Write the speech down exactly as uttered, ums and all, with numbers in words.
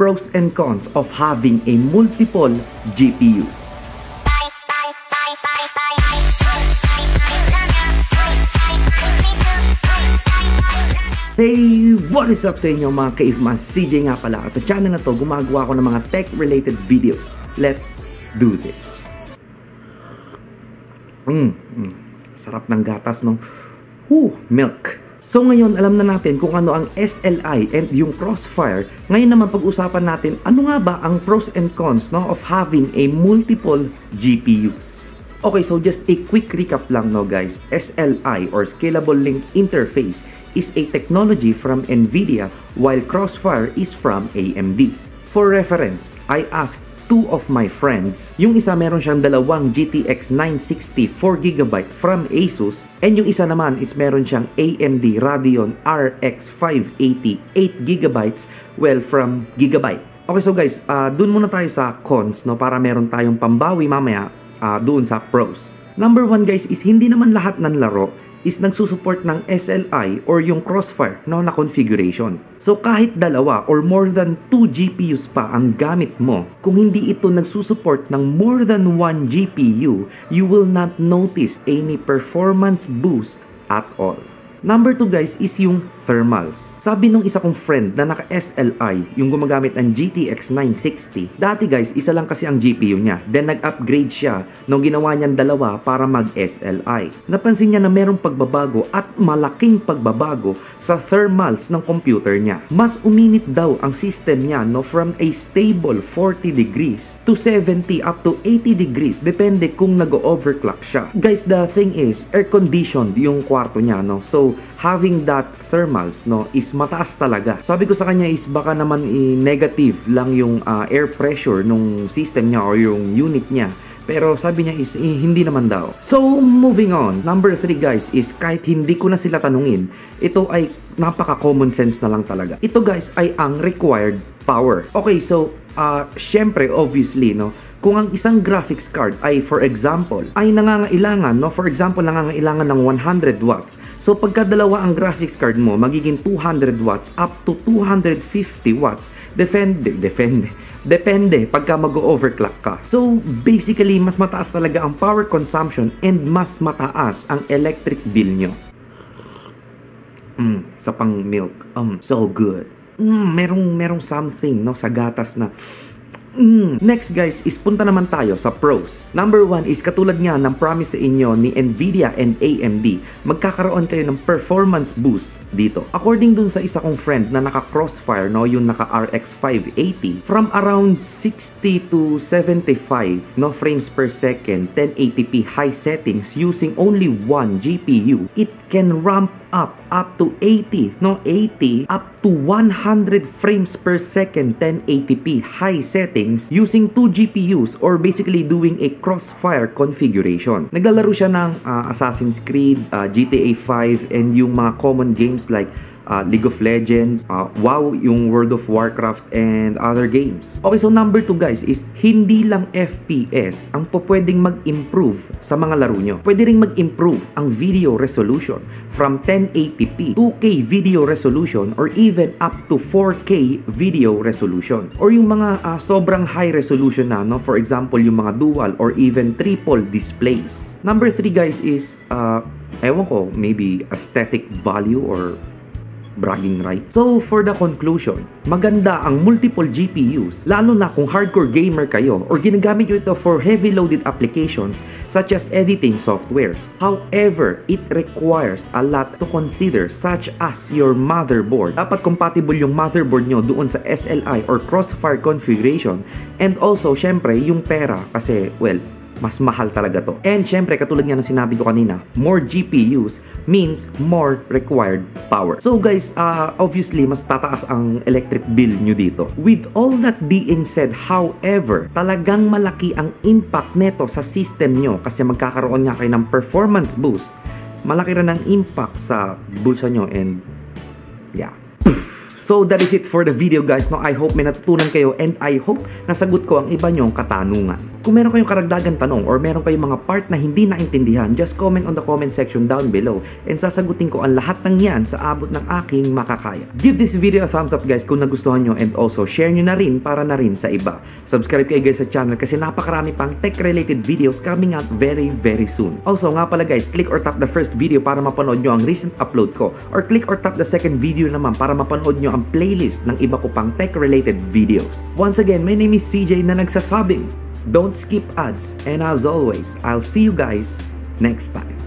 pros and cons of having a multiple G P Us. Hey! What is up sa inyo mga Cavemann? C J nga pala at sa channel na to gumagawa ko ng mga tech-related videos. Let's do this! Mmm, mm, sarap ng gatas no? Woo! Milk! So ngayon alam na natin kung ano ang S L I and yung crossfire. Ngayon naman pag-usapan natin ano nga ba ang pros and cons no, of having a multiple G P Us. Okay, so just a quick recap lang no guys. S L I or Scalable Link Interface is a technology from NVIDIA while Crossfire is from A M D. For reference, I asked two of my friends. Yung isa meron siyang dalawang G T X nine sixty four gigabyte from Asus and yung isa naman is meron siyang A M D Radeon R X five eighty eight gigabytes well from Gigabyte. Okay, so guys, uh, dun muna tayo sa cons no para meron tayong pambawi mamaya uh, doon sa pros. Number one guys is hindi naman lahat ng laro is nagsusupport ng S L I or yung crossfire no, na configuration. So kahit dalawa or more than two G P Us pa ang gamit mo, kung hindi ito nagsusupport ng more than one G P U, you will not notice any performance boost at all. Number two guys is yung thermals. Sabi nung isa kong friend na naka-S L I, yung gumagamit ng G T X nine sixty, dati guys, isa lang kasi ang G P U niya. Then nag-upgrade siya nung ginawa niyang dalawa para mag-S L I. Napansin niya na merong pagbabago at malaking pagbabago sa thermals ng computer niya. Mas uminit daw ang system niya no, from a stable forty degrees to seventy up to eighty degrees. Depende kung nag-overclock siya. Guys, the thing is, air-conditioned yung kwarto niya. No? So, having that thermals no is mataas talaga. Sabi ko sa kanya is baka naman i negative lang yung uh, air pressure nung system niya or yung unit niya. Pero sabi niya is eh, hindi naman daw. So moving on, number three guys is kahit hindi ko na sila tanungin, ito ay napaka common sense na lang talaga. Ito guys ay ang required power. Okay, so uh, syempre obviously no, kung ang isang graphics card ay for example ay nangangailangan no for example nangangailangan ng one hundred watts. So pagka dalawa ang graphics card mo magiging two hundred watts up to two hundred fifty watts. Depende, depende. Depende pagka mag-overclock ka. So basically mas mataas talaga ang power consumption and mas mataas ang electric bill nyo. Mm, sa pang milk. Um, so good. Mm, merong merong something no sa gatas na Mm. Next guys is punta naman tayo sa pros. Number one is katulad nga ng promise sa inyo ni NVIDIA and A M D, magkakaroon kayo ng performance boost dito. According dun sa isa kong friend na naka crossfire no, yung naka R X five eighty, from around sixty to seventy-five no frames per second, ten eighty p high settings using only one G P U, it can ramp up up to eighty no eighty up to one hundred frames per second, ten eighty p high settings using two G P Us or basically doing a crossfire configuration. Naglalaro siya ng uh, Assassin's Creed, uh, G T A five and yung mga common games like Uh, League of Legends, uh, WoW, yung World of Warcraft, and other games. Okay, so number two guys is hindi lang F P S ang pwedeng mag-improve sa mga laro nyo. Pwede rin mag-improve ang video resolution from ten eighty p, two K video resolution, or even up to four K video resolution. Or yung mga uh, sobrang high resolution na, no? For example, yung mga dual or even triple displays. Number three guys is, uh, ewan ko, maybe aesthetic value or bragging right. So for the conclusion, maganda ang multiple G P Us lalo na kung hardcore gamer kayo or ginagamit nyo ito for heavy loaded applications such as editing softwares. However, it requires a lot to consider such as your motherboard. Dapat compatible yung motherboard nyo doon sa S L I or crossfire configuration and also syempre yung pera kasi well mas mahal talaga to. And syempre, katulad nga ng sinabi ko kanina, more G P Us means more required power. So guys, uh, obviously, mas tataas ang electric bill nyo dito. With all that being said, however, talagang malaki ang impact neto sa system nyo kasi magkakaroon nga kayo ng performance boost. Malaki rin ang impact sa bulsa nyo and yeah. So that is it for the video guys. No, I hope may natutunan kayo and I hope nasagot ko ang iba nyong katanungan. Kung meron kayong karagdagan tanong or meron kayong mga part na hindi naintindihan, just comment on the comment section down below and sasagutin ko ang lahat ng yan sa abot ng aking makakaya. Give this video a thumbs up guys kung nagustuhan nyo, and also share nyo na rin para na rin sa iba. Subscribe kayo guys sa channel kasi napakarami pang tech-related videos coming out very very soon. Also nga pala guys, click or tap the first video para mapanood nyo ang recent upload ko, or click or tap the second video naman para mapanood nyo ang playlist ng iba ko pang tech-related videos. Once again, my name is C J na nagsasabing, don't skip ads, and as always, I'll see you guys next time.